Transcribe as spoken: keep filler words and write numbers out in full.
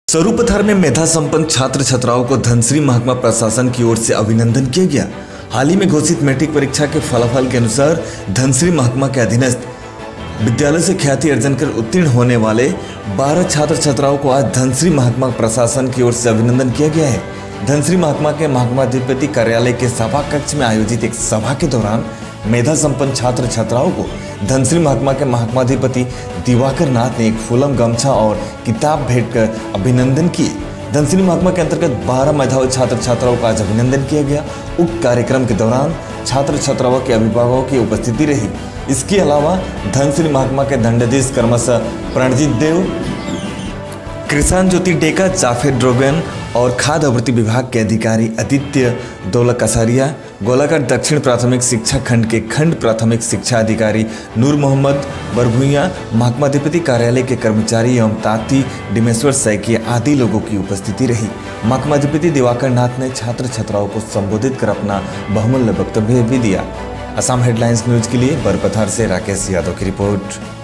स्वरूपथर में मेधा संपन्न छात्र छात्राओं को धनश्री महकमा प्रशासन की ओर से अभिनंदन किया गया। हाल ही में घोषित मैट्रिक परीक्षा के फलाफल के अनुसार धनश्री महकमा के अधीनस्थ विद्यालय से ख्याति अर्जन कर उत्तीर्ण होने वाले बारह छात्र छात्राओं को आज धनश्री महकमा प्रशासन की ओर से अभिनंदन किया गया है। धनश्री महकमा के महकमाधिपति कार्यालय के सभा कक्ष में आयोजित एक सभा के दौरान मेधा संपन्न छात्र छात्राओं को धनश्री महकमा के महकमाधिपति दिवाकर नाथ ने एक फूलम गमछा और किताब भेंट कर अभिनंदन किए। धनश्री महकमा के अंतर्गत बारह मेधावी छात्र छात्राओं का आज अभिनंदन किया गया। उक्त कार्यक्रम के दौरान छात्र छात्राओं के अभिभावकों की उपस्थिति रही। इसके अलावा धनश्री महकमा के दंडाधीश क्रमशः प्रणजीत देव, कृषाण ज्योति डेका, जाफेर ड्रोबेन और खाद्य आपूर्ति विभाग के अधिकारी आदित्य दौलकसारिया, गोलाघाट दक्षिण प्राथमिक शिक्षा खंड के खंड प्राथमिक शिक्षा अधिकारी नूर मोहम्मद बरभुइया, महकमाधिपति कार्यालय के कर्मचारी एवं ताती डिमेश्वर सैकिया आदि लोगों की उपस्थिति रही। महकमाधिपति दिवाकर नाथ ने छात्र छात्राओं को संबोधित कर अपना बहुमूल्य वक्तव्य भी दिया। असम हेडलाइंस न्यूज के लिए बरपथार से राकेश यादव की रिपोर्ट।